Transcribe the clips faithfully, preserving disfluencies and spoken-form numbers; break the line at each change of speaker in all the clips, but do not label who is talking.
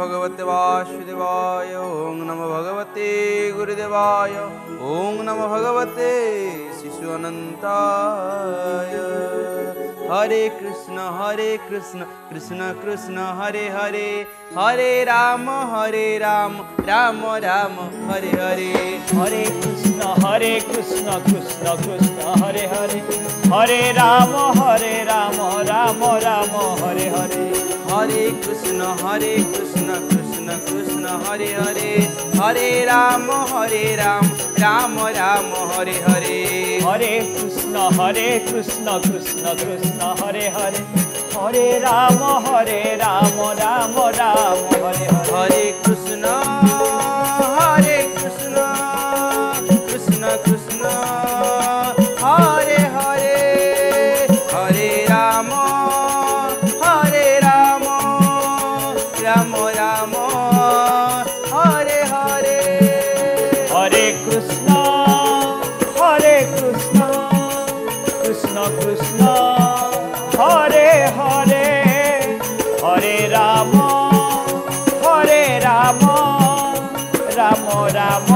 भगवते वासुदेवाय ओम नमो भगवते गुरुदेवाय ओम नमो भगवते शिशु अनंताय। हरे कृष्ण हरे कृष्ण कृष्ण कृष्ण हरे हरे हरे राम हरे राम राम राम हरे हरे।
हरे कृष्ण हरे कृष्ण कृष्ण कृष्ण हरे हरे हरे राम हरे राम राम राम हरे हरे।
हरे कृष्ण हरे कृष्ण कृष्ण कृष्ण हरे हरे हरे राम हरे राम राम राम हरे हरे।
हरे कृष्ण हरे कृष्ण कृष्ण कृष्ण हरे हरे हरे राम हरे राम राम राम हरे हरे।
हरे कृष्ण हरे कृष्ण कृष्ण कृष्ण हरे हरे हरे राम हरे राम राम राम हरे हरे।
हरे कृष्ण हरे कृष्ण कृष्ण कृष्ण हरे हरे हरे राम हरे राम राम राम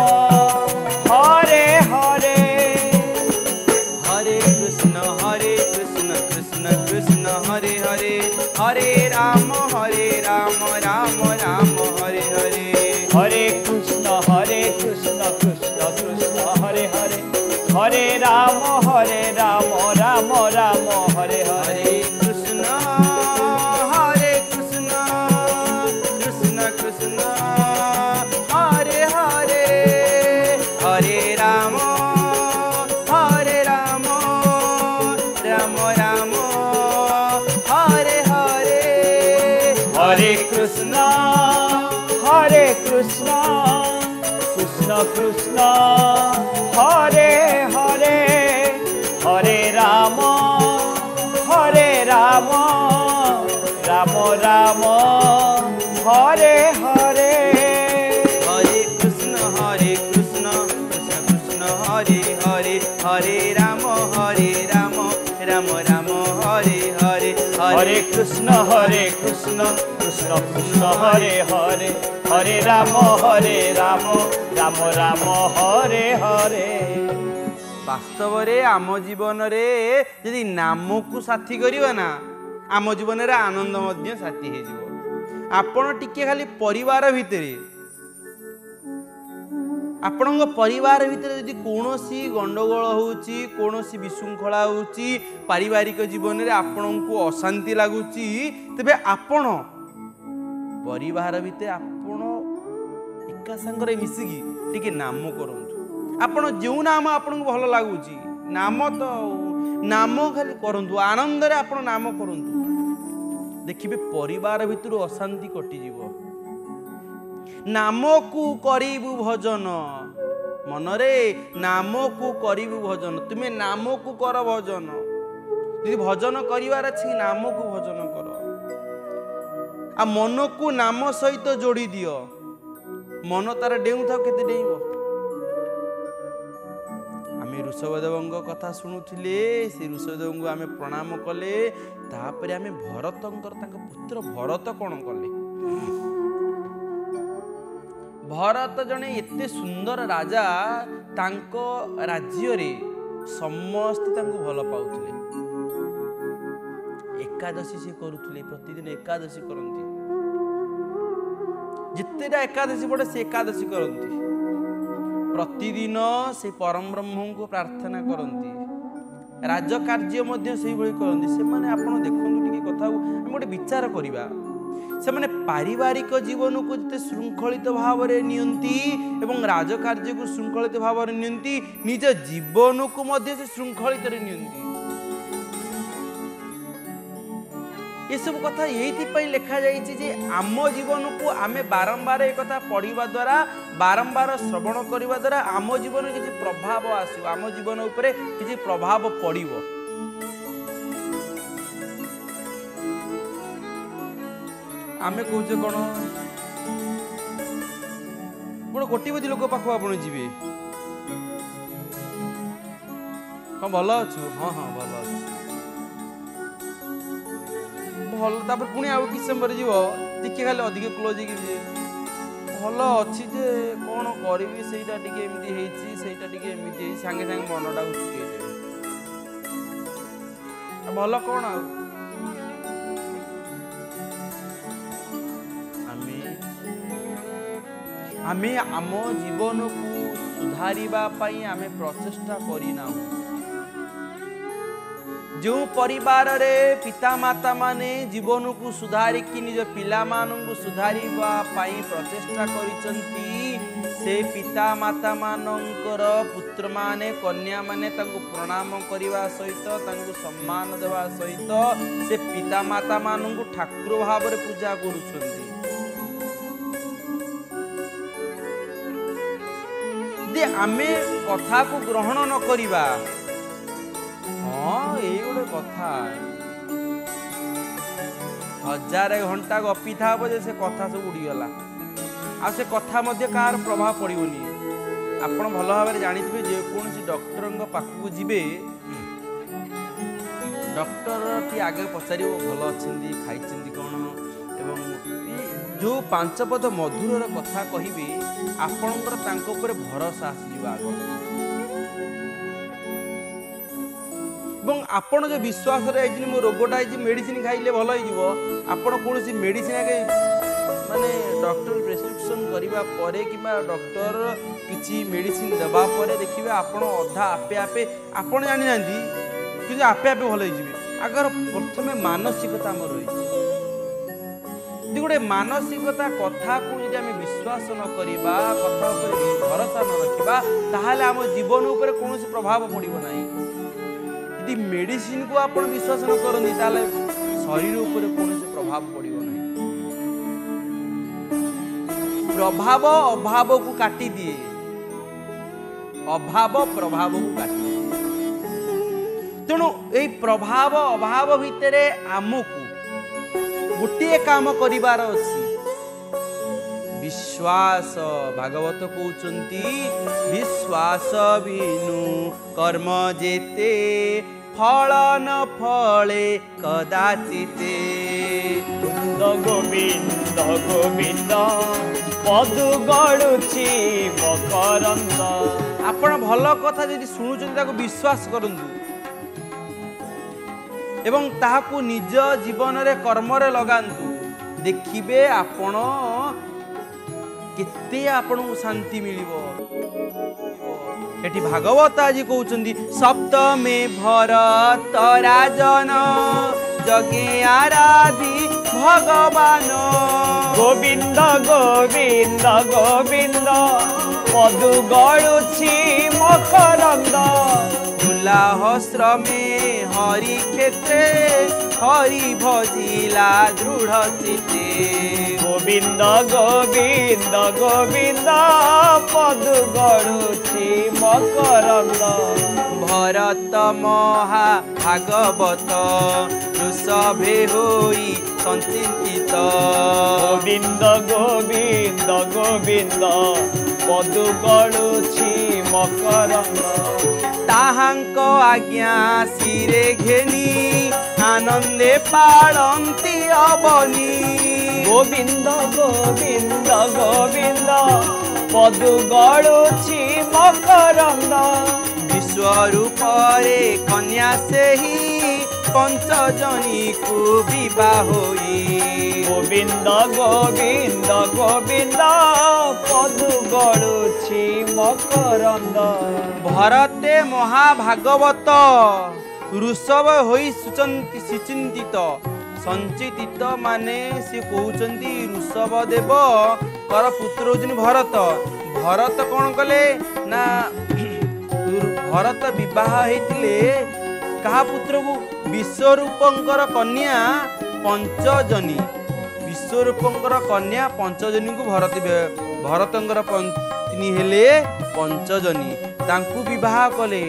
हरे हरे।
हरे कृष्ण हरे कृष्ण कृष्ण कृष्ण हरे हरे हरे राम हरे राम राम राम हरे हरे।
हरे कृष्ण हरे कृष्ण कृष्ण कृष्ण हरे हरे हरे राम हरे राम राम राम हरे हरे।
हरे कृष्ण हरे कृष्ण कृष्ण कृष्ण हरे हरे हरे राम हरे राम राम राम हरे हरे।
हरे कृष्ण हरे कृष्ण कृष्ण कृष्ण हरे हरे हरे राम हरे राम राम राम हरे हरे।
हरे कृष्ण हरे कृष्ण कृष्ण कृष्ण हरे हरे हरे राम हरे राम राम राम हरे हरे।
हरे कृष्ण हरे कृष्ण कृष्ण कृष्ण हरे हरे हरे राम हरे राम राम राम हरे हरे।
वास्तव रे आम जीवन रे यदि नाम को साथी करिवा ना आम जीवन रे आनंद मध्य साथी हे जीवो। आपण टिके खाली परिवार भितरे आपणଙ୍କ परिवार भितर यदि कौनसी गंडगोल होउची कौनसी विशृंखला होउची पारिवारिक जीवन रे आपणଙ୍କୁ अशांति लागुची तबे आपण परिवार भितर आपण एका संगरे मिसिकी टिके नाम करंतु। आपण जो नाम आपणଙ୍କୁ भल लागुची नाम तो नाम खाली करंतु आनंद रे आपण नाम करंतु देखिबे परिवार भितर अशांति कटि जीवो। नाम को करिबु भजन मनरे नाम को करिबु भजन तुमे नाम को कर भजन यदि भजन करिवार अछि नाम को भजन कर आ मन को नाम सहित जोड़ी दियो मन तार डेउ था केते डेइबो। आमे ऋषभदेवଙ୍କ कथा शुणुथिले से ऋषभदेवଙ୍କୁ आमे प्रणाम कले तापरे आमे भरतंकर तांक पुत्र भरत कोन कले। भरत जने एते सुंदर राजा तांको राज्य रे समस्त तांको भल पाउथिले एकादशी से करुथिले प्रतिदिन एकादशी करंती जितेटा एकादशी पड़े से एकादशी करंती प्रतिदिन से परम ब्रह्म को प्रार्थना करंती राज कार्य मध्य से भଳି करंती से माने आपण देखंतु टिके कथा हम गोटे विचार करिबा से माने पारिवारिक जीवन को जते श्रृंखलित भाव रे नियंती एवं राज कार्य को श्रृंखलित भाव रे नियंती निज जीवन को मध्य से श्रृंखलित रे नियंती। ये सब कथा ये लिखा जाइए जे आम जीवन को आमे बारंबार एक कथा पढ़ा द्वारा बारंबार श्रवण करने द्वारा आम जीवन किसी प्रभाव आसो आम जीवन उपरे किसी प्रभाव पड़ो। आमे कहूचे कौन गोटे कोटिपति लोक पाख आप जी हाँ भल अच्छु हाँ हाँ भल अच्छु भल तापर पुणी आउ किछ समय जीव टिके खाली अधिक क्लोज हेकि भल अच्छी जे कौन करी सेटा टिके एमती हेछि सेटा टिके एमती हेछि संगे संगे मनटा उचके दे भल कौन आ आमे आमे आम जीवन को सुधारिबा पई आमे प्रचेष्टा करिना जो परिवार रे पिता माता माने जीवन को सुधारिकी निज पिला मानू सुधारिबा पाई प्रचेष्टा करिसंती से पिता माता मानकर पुत्र माने कन्या माने तांको प्रणाम करिवा सहित तांको सम्मान देवा सहित से पिता माता मानू ठाकुर भाव रे पूजा करुछंती जे आमे कथा को ग्रहण न करिबा हाँ ये गोटे कथा हजार घंटा गपी था से कथा सब उड़ीगला आ से कथा मध्य कार प्रभाव पड़ोनी आपण भल भाव जानिथिबे जे कोनसी डॉक्टर पाखक जिबे डॉक्टर टी आगे पचार भल अच्छी खाई कौन एवं जो पांच पद मधुर कथा कहिबे आपणकर तांको ऊपर भरोसा आसीजिबो आगो এবং আপন যে বিশ্বাস রে আইছি মো রোগটা আইছি মেডিসিন খাইলে ভালো হই যাব আপন কোনসি মেডিসিন আগে মানে ডক্টর প্রেসক্রিপশন করিবা পরে কিবা ডক্টর কিছু মেডিসিন দেবা পরে দেখিবে আপন অধা আপে আপে আপন জানি নান্দি কিন্তু আপে আপে ভালো হই যাবে আগর প্রথমে মানসিকতা আমর রইছি যদি গোটে মানসিকতা কথা কো যদি আমি বিশ্বাস ন করিবা কথা উপরে ভরসা ন রাখিবা তাহলে আম জীবন উপরে কোনসি প্রভাব পড়িব নাই यदि मेडिसिन को आप विश्वास न करती शरीर उपर कौन प्रभाव पड़ो ना प्रभाव अभाव को काटी दिए अभाव प्रभाव को काटी दिए तेणु ये प्रभाव अभाव भितर आमको गोटे काम करिवार अछि विश्वास भागवत कहउचंती विश्वास बिनु कर्म जेते फल न फले कदाचिते
गोविंद गोविंद पदु गड़ुची मकरंद
आपण भल कथा जदि सुनुचंती ताको विश्वास करंतु एवं ताहाकु निज जीवन रे कर्म रे लगांतु देखिबे आपण केते आपण शांति मिलिबो एटी भागवत आज कहउचंदी सप्तमे भरत राजन जगे आराधी भगवान
गोविंद गोविंद गोविंद पदु गड़ुची मकरंद
तुलाहस्र में हरि क्षेत्रे हरि भजिला दृढ़ चिते
गोविंद गोविंद गोविंद पदु गड़ुची मकरंद
भरत महा भागवत ऋषभे होई संचिंतित
गोविंद गोविंद गोविंद पदु गड़ुची मकरंद
ताहांक आज्ञा सिरे घेनी आनंदे पालंती अबनी
गोविंद गोविंद गोविंद पदु गड़ुची मकरंद
विश्वरूप रे कन्या से ही पंचजनी को विवाह होई
गोविंद गोविंद गोविंद पदु गड़ुची मकरंद
भरते महाभागवत ऋषभ होई सुचंती सिचिंतित संचितित माने से कहउचंती ऋषभ देव कर पुत्र होजन भरत भरत कौन कले ना भरत विवाह हेतिले कहा पुत्र को विश्वरूपंकर कन्या पंचजनी विश्वरूपंकर कन्या पंचजनी को भरत भरतंकर पत्नी हेले पंचजनी तांकु विवाह कले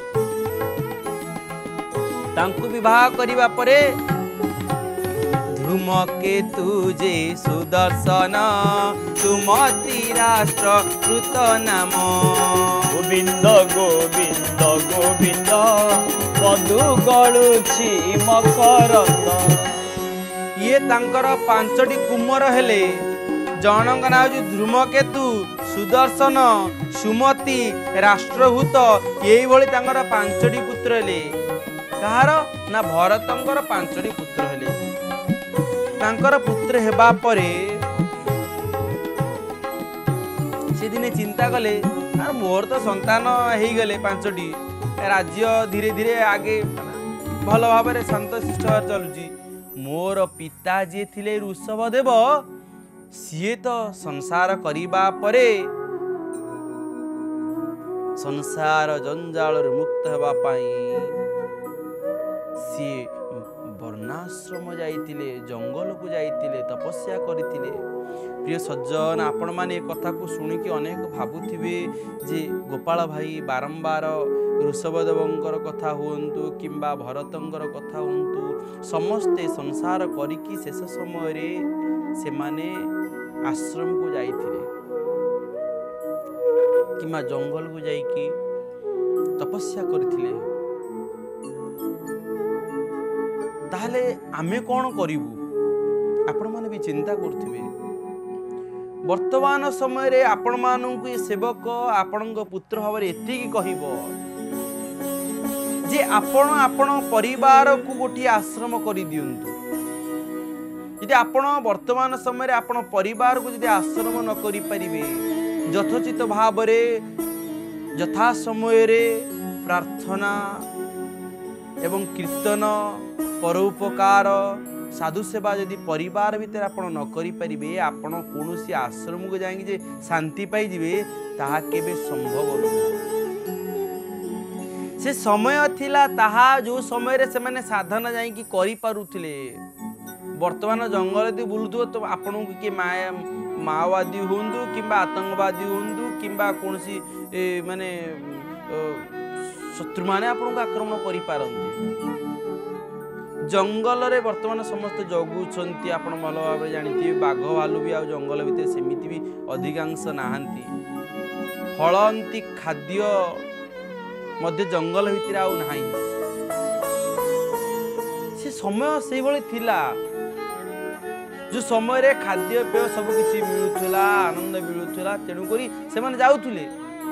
तांकु विवाह करिबा परे धूमकेतु जे सुदर्शन सुमति राष्ट्र कृत नाम
गोविंद गोविंद गोविंद पदु गड़ुची मकरंद
ये तांकर पांचटी कुमर हेले जनक ना हूँ धूमकेतु सुदर्शन सुमति राष्ट्रभूत यही भली तांकर पांचटी पुत्र हेले कहार ना भरतंकर पांचटी पुत्र हेले तांकर पुत्र हेबा परे से दिने चिंता कले आर मोर तो संतान हो गले पांचटी राज्य धीरे धीरे आगे भल भाव में शांत शिष्ट चलुची मोर पिता जी थिले ऋषभदेव सीए तो संसार करिबा परे संसार जंजाल मुक्त हेबा पाई सीए वर्णाश्रम जाइतिले जंगल को जाइतिले तपस्या करितिले। प्रिय सज्जन आपण माने कथा को सुनिकी अनेक भाबुथिबे जे गोपाल भाई बारंबार ऋषभदेवंकर कथा हुंतु किंबा भरतंकर कथा हुंतु समस्ते संसार करिकी शेष समय रे से माने आश्रम को जाइथिले किंबा जंगल को जाइकी तपस्या करथिले ताहले आमे कौन करिबु आपण माने भी चिंता करथिबे वर्तमान समय रे आपण माननकु ये सेवक आपणक पुत्र भाव एति कहब जे आपण आपण परिवार को गोटी आश्रम करि दियंतु यदि आपण वर्तमान समय रे आपण परिवार को यदि आश्रम न करि परिबे यथोचित भाव रे यथा समय रे प्रार्थना एवं कीर्तन परोपकार साधु सेवा यदि परिवार भितर आपण न करि परिबे आपण कोनोसी आश्रम को जाएंगे जे शांति पाई जिवे ताहा केबे संभव नहीं से समय थिला ताहा जो समय रे से माने साधना जाई कि करि पारुथिले वर्तमान जंगल दे बुलुथो तो आपण के माया माओवादी होंदु किंबा आतंकवादी होंदु किंबा कोनोसी माने शत्रु माने आपण को आक्रमण करि पारंती जंगल रे वर्तमान समस्त जगुछंती आपण भल भाव जानिथिबे बाघ भालू भी आ जंगल भितर सेमिति भी अधिकांश नाहांती फलंती खाद्य मध्य जंगल भितर आउ नाही से समय से भली थिला जो समय रे खाद्य पेय सब किछि मिलुथला आनंद मिलुथला तेनु करी से माने जाउथुले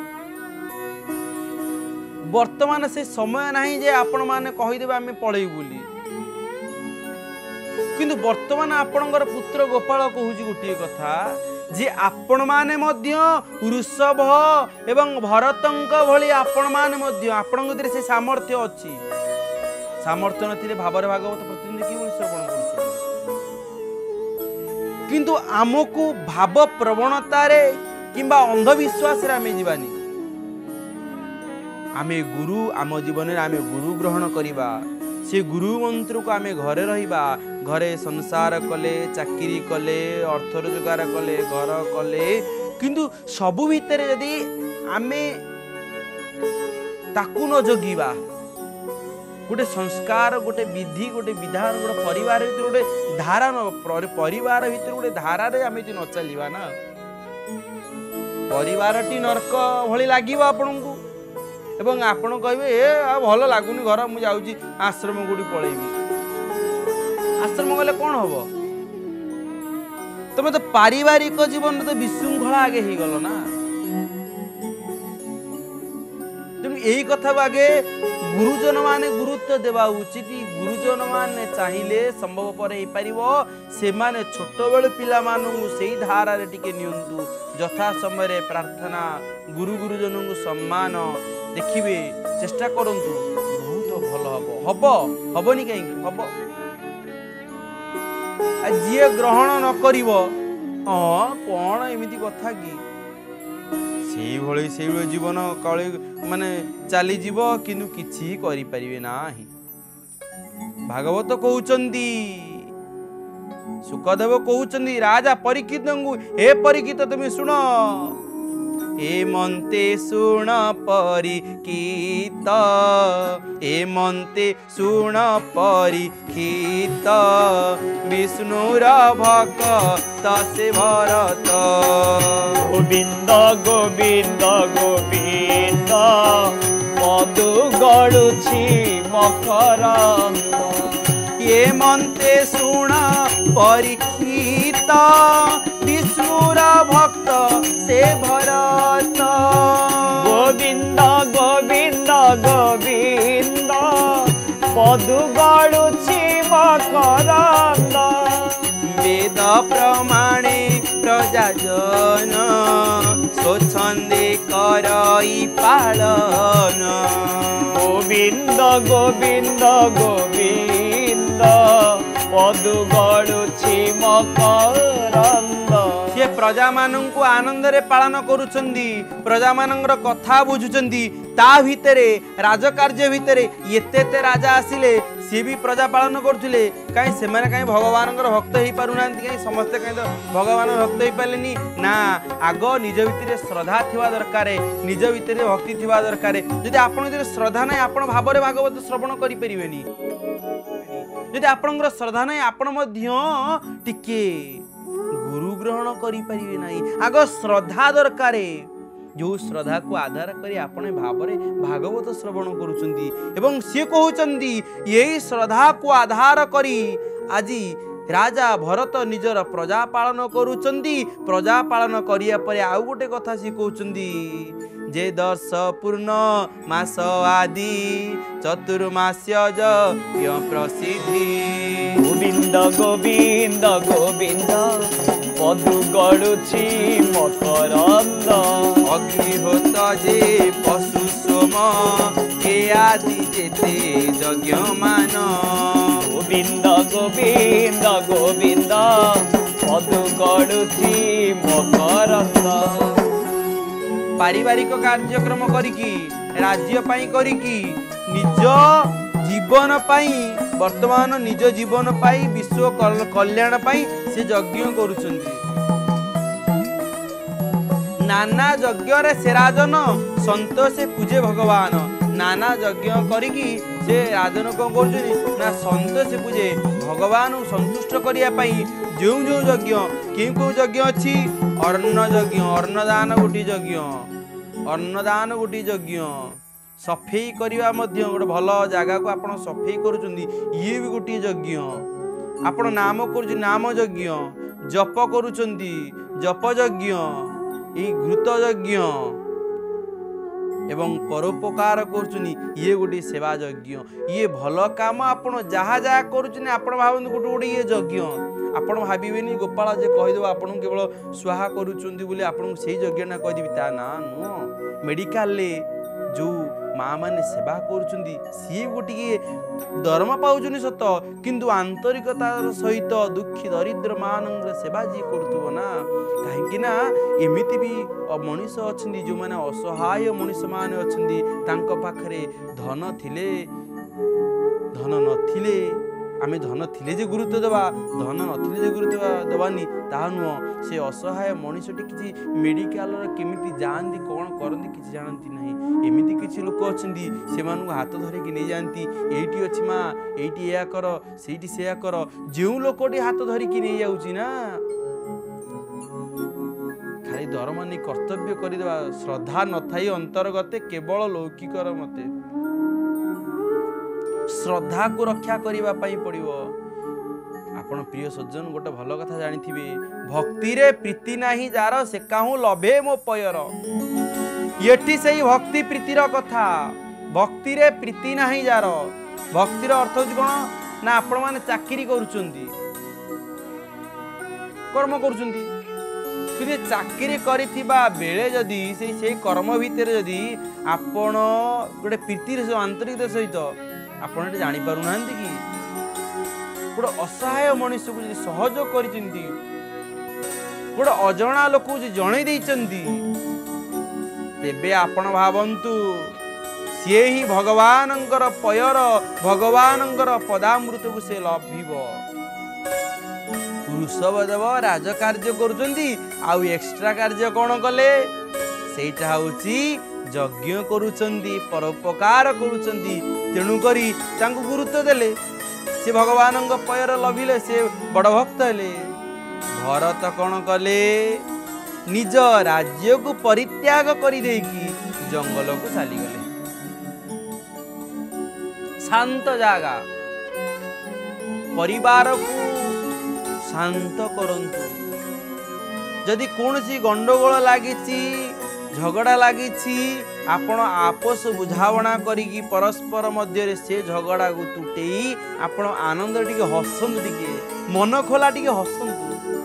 वर्तमान से समय नाही जे आपण माने कहि देबा हमें पळै बोली किंतु वर्तमान आपणकर पुत्र गोपाल कहूची गोटे कथा जे आपण माने मध्य ऋषभ एवं भरतंक भली आपण माने मध्य आपण भितर से सामर्थ्य अछि सामर्थ्य नथिले भाବରେ भागवत प्रतिनिधि कि बोली श्रवण करछु किंतु आमको भाव प्रवणता रे किंबा अंधविश्वास रे आमे जीवानी आमे गुरु आम जीवन रे आमे गुरु ग्रहण करिबा से गुरु मंत्र को आमे घरे रहिबा घरे संसार कले चाकरी कले अर्थ रोजगार कले घर कले किंतु सबु भितर यदि आमे ताकू न जगिबा गोटे संस्कार गोटे विधि गोटे विधान गोटे परिवार भीतर गोटे धारा परिवार भीतर गोटे धारा रे आमे न चलिबा ना परिवार टी नरक भली लागिबा आपनकु एवं आपण कहबे ए भल लागुनी घर मु जाउची आश्रम गुडी पळेबी आश्रम गले कौन हम तुम तो पारिवारिक जीवन तो विशृंखला आगे ही गल ना तेणु यही कथा को आगे गुरुजन माने गुरुत्व देवा उचित गुरुजन माने चाहिए संभव पर हो पार से माने छोट बेलू पिला से धारा रे टिके नियंतु यथा समय प्रार्थना गुरु गुरुजन को सम्मान देखिए चेष्टा करंतु बहुत भल हम हम हबनी कहीं हम जी ग्रहण न करिवो हाँ कौन एमती कथा कि से भली से जीवन कले माने चली जीव किंतु किछि करि परिबे नाही भागवत कहउचंदी सुखदेव कहउचंदी राजा परीक्षित हे परीक्षित तुम सुन हे मनते सुण परीक्षित हे मनते सुण परीक्षित विष्णुर भक्त से भरत
गोविंद गोविंद गोविंद मधु गड़ुछि मकरंद
ये मन्ते शुण परीक्षित विष्णुर भक्त से भरत
गोविंद गोविंद गोविंद पदु गड़ुछि मकरंद
वेद प्रमाणे प्रजाजन स्वच्छंदे करई पालन
गोविंद गोविंद गोविंद पदु गड़ुछि मकरंद
से प्रजा मानंकु आनंद रे पालन करुचंदी प्रजा मानंगर कथा बुझुचंदी ता भितरे राजकार्य भितरे एते एते राजा आसिले सी भी प्रजा पालन करथुले काई से माने काई भगवानंगर भक्त हेई पारुनांती काई समस्त काई तो भगवान भक्त हेई पालेनी ना आगो निज भितरे श्रद्धा थिवा दरकारे निज भितरे भक्ति थिवा दरकारे जदि आपण भितरे श्रद्धा नै आपण भाबरे भागवत श्रवण करि परिबेनी जदि आपणकर श्रद्धा नै आपण मध्य टिके गुरु ग्रहण करि परिबे नाही आगो श्रद्धा दरकारे जो श्रद्धा को आधार करी आपणे भावरे भागवत श्रवण करुचंदी एवं से कहउचंदी यही श्रद्धा को आधार करी आजी राजा भरत निजर प्रजा पालन करुचंदी प्रजा पालन करिया परे आउ गोटे कथा से कहउचंदी जे दर्श पूर्ण मास आदि चतुर्मास्य य प्रसिद्धि
गोविंद गोविंद गोविंद पदु गड़ुछि मकरंद
अग्निहोत जे पशु सोम के आदि जेते यज्ञ मान
गोविंद गोविंद गोविंद पदु गड़ुछि मकरंद
पारिवारिक कार्यक्रम करिकी राज्य पाई करिकी निज जीवन पाई वर्तमान निज जीवन पाई विश्व कल्याण पाई से यज्ञ करुचंदी नाना यज्ञ रे से राजन संतोष पूजे भगवान नाना यज्ञ करिकी से राजन को करुचंदी ना संतोष पूजे भगवान संतुष्ट करिया पाई जो जो यज्ञ केउ केउ यज्ञ अछि अन्न यज्ञ अन्नदान गोटी यज्ञ अन्नदान गोटी यज्ञ सफेई करवा मध्य गोटे भल जगह को आपण सफेई करुचंदी ये भी गोटी यज्ञ आपण नाम करू नाम यज्ञ जप करुचंदी जप यज्ञ ई घृत यज्ञ एवं परोपकार करुचनी ये गोटे सेवा यज्ञ ये भल काम आपण जहाँ जहाँ करुचनी आपण भावନ୍ତୁ गोटे गोटे ये यज्ञ आपण भाविबेनी गोपाल जे कहिदो आपण केवल स्वाहा करुचंदी बोली आपण सेही यज्ञ ना कहिदिबी ता ना नो मेडिकल ले जो माँ माने सेवा करुचंदी सी गोटे दरमा पाउचनी सत किंतु आंतरिकतार सहित दुखी दरिद्र मानंगर सेवा जी करुथबो ना कहीं ना एमिति भी मनीष अच्छी जो मैंने असहाय मनीष माने अच्छी तांको पाखरे धन थिले धन नथिले आमे धन थिले जे गुरुत्व देवा धन नथिले जे गुरुत्व देवानी ता नुह से असहाय मनीषटी किसी मेडिकल केमिति जानती कौन करती किसी जानती नहीं एमिति किसी लोक अच्छी से हाथ धरिकी नहीं जाती एटी अच्छी माँ एटी या कर सेठी से कर जो लोकटी हाथ धरिकी नहीं जाऊँगी ना खाली दरमा नहीं कर्तव्य करदेवा श्रद्धा न थाई अंतर्गते केवल लौकिकर मते श्रद्धा को रक्षा करने पड़ो आपण प्रिय सज्जन गोटे भल कथा जानी भक्ति रे प्रीति नाही जार से काहू लभे मो पयर ये से भक्ति प्रीतिर कथा भक्ति रे प्रीति नाही जार भक्तिर अर्थ हूँ कौन ना आपण मैंने चाकरी करुचंदी कर्म करुचंदी कि चाकरी करिथिबा बेले जदि से से कर्म भितर जदि आपण गोटे प्रीतिर आंतरिकता सहित आपण जानी पारु नांती कि गोटे असहाय मनुष्य को जी सहयोग करिसेंती गोटे अजणा लोक को जणै दैचंती तेबे आपण भावंतु सी ही भगवानंकर पयर भगवानंकर पदामृत को से लभिबो वृषभदेव राजकार्य करुचंती आउ एक्स्ट्रा कार्य कौन कले सेटा होची यज्ञ करुचंती परोपकार करुचंती तेणु करी तांको गुरुत्व देले से भगवान पयर लभिले से बड़ भक्त हेले भरत कौन कले निज राज्य को परित्याग करि देकी जंगल को चली गले शांत जागा परिवार को शांत करंतु। जदि कौन सी गंडगोल लगी झगड़ा लगी आपण आपस बुझावना करी परस्पर मध्य से झगड़ा को तुटे आपण आनंद टिके हसंतु टिके मन खोला टिके हसंतु।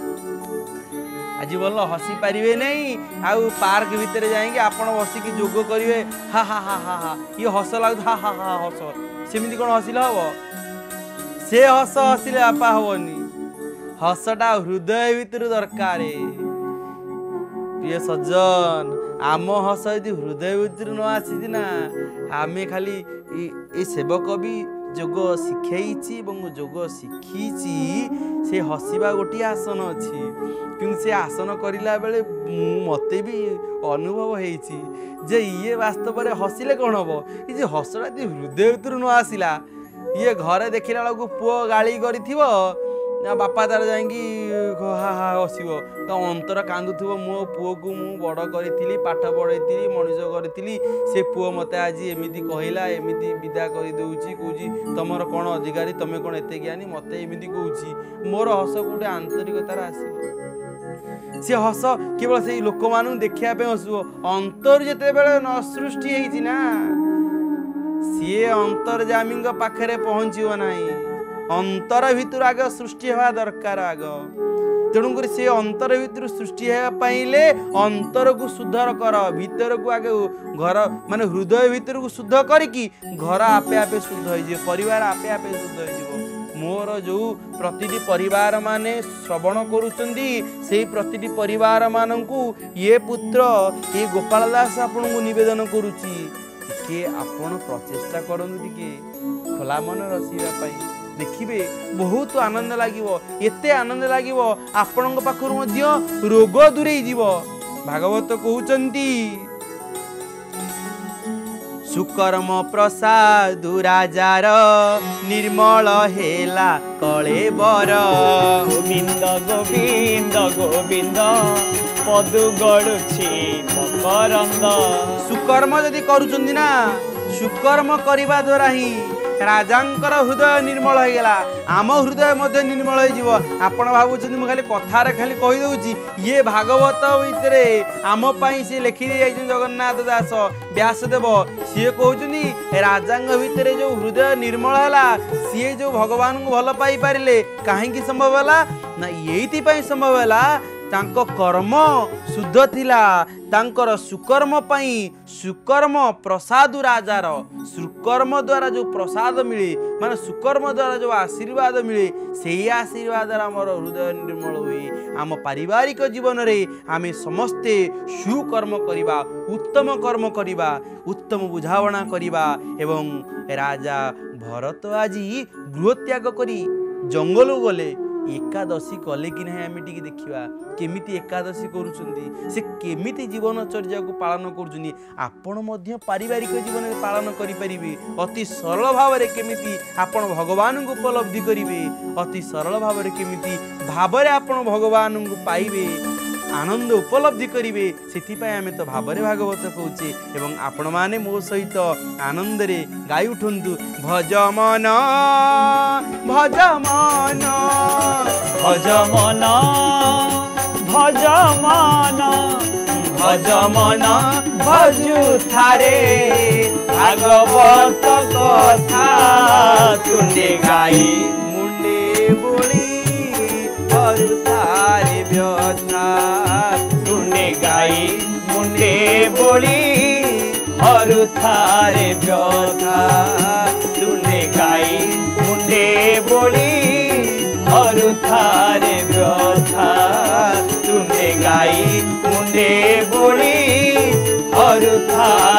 आज बोल हसी पारे नहीं आउ पार्क भितर जाएंगे आपण बसिकी जोग करेंगे हा हा हा हा हा ये हस लग हा हा हा हस सेमती कौन हसिले हम से हस हसिले आपा हेनी हसटा हृदय भितर दरकार। प्रिय सज्जन आम हस यदि हृदय भितर न आसी ना आम खाली ए सेवक भी जोग शिखई जोग शिखी से हसवा गोटे आसन अच्छी कि से आसन करला बेले मते भी अनुभव होइछि जे ये वास्तव में हसिले कौन हम ये हसटा हृदय भितर न आसला ये घरे देखला बेलू पुओ गाड़ी कर बापा तार जाइंगी हा हा हसब तो अंतर कांदुथो मो पुओ को मु बड़ करी पाठ पढ़ी मनीष करी से पुओ मत आज एमती कहला एमती विदा कर दौची कौच तुमर कौन अधिकारी तुम कौन एत ज्ञानी मत एमती कौच मोर हस गोटे आंतरिकतार आस सी हस केवल से लोक मान देखापे हसब अंतर जिते बड़े न सृष्टि होना सी अंतर्जामी पाखे पहुँचब ना अंतर भितर आग सृष्टि हवा दरकार आग तेणुक से अंतर भितर सृष्टि होगापाइले अंतर को शुद्ध कर भीतर को आगे घर माने हृदय भितर को शुद्ध करके घर आपे आपे शुद्ध हो परिवार आपे आपे शुद्ध हो। मोर जो प्रतिटी परिवार माने श्रवण करुचंदी से प्रतिटी परिवार मानंकु ये पुत्र ये गोपाल दास आपन को निवेदन करुची टिके आपण प्रचेष्टा करनु टिके खोला मन रसीबा पाई देखिए बहुत आनंद लगे एते आनंद लगे आपण पाखर रोग दूरे जीव। भागवत कहते सुकर्म प्रसाद राजार निर्मल हेला कलेबर
गोविंद गोविंद गोविंद पदु गड़ुछि मकरंद।
सुकर्म जदि करुचंदी ना सुकर्म करने द्वारा ही राजांकर हृदय निर्मल हो गला आम हृदय मध्य निर्मल हो आपण भावुं मुझे खाली कथार खाली कहीदे ये भागवत भितर आम से लिखि जगन्नाथ दास व्यासदेव सी कहते राजांग भितर जो हृदय निर्मल है सी जो भगवान को भल पाई पारे कहीं संभव है ना ये संभव है तांको कर्म शुद्ध थिला तांकर सुकर्म पाई सुकर्म प्रसाद राजार सुकर्म द्वारा जो प्रसाद मिले माने सुकर्म द्वारा जो आशीर्वाद मिले से आशीर्वाद आमर हृदय निर्मल हुए आम पारिवारिक जीवन रे आमे समस्ते सुकर्म करिबा उत्तम कर्म करिबा उत्तम बुझावना करिबा। एवं राजा भरत आजी गृहत्याग करी जंगल गले एकादशी कले कि ना आम टी देखा केमिति एकादशी करुँच से केमिति जीवनचर्या को पालन करुँच आपण मध्य पारिवारिक जीवन में पालन करें अति सरल भाव में केमिति आपण भगवान को उपलब्धि करेंगे अति सरल भाव में केमिति भाव आपण भगवान को पाइबे आनंद उपलब्धि करेंगे से आम तो भाव भागवत कहचे एवं आपण माने मो सहित आनंद रे गाई उठंतु भज मन भज मन
भज मन भज मन भज मन भजु थारे भागवत कथा तुंडे गाई
मुंडे बोली थारे व्यथा
तुंडे गाई मुंडे बोली हरु थारे व्यथा तुंडे गाई मुंडे बोली हरु थारे व्यथा तुंडे गाई मुंडे बोली हरु थारे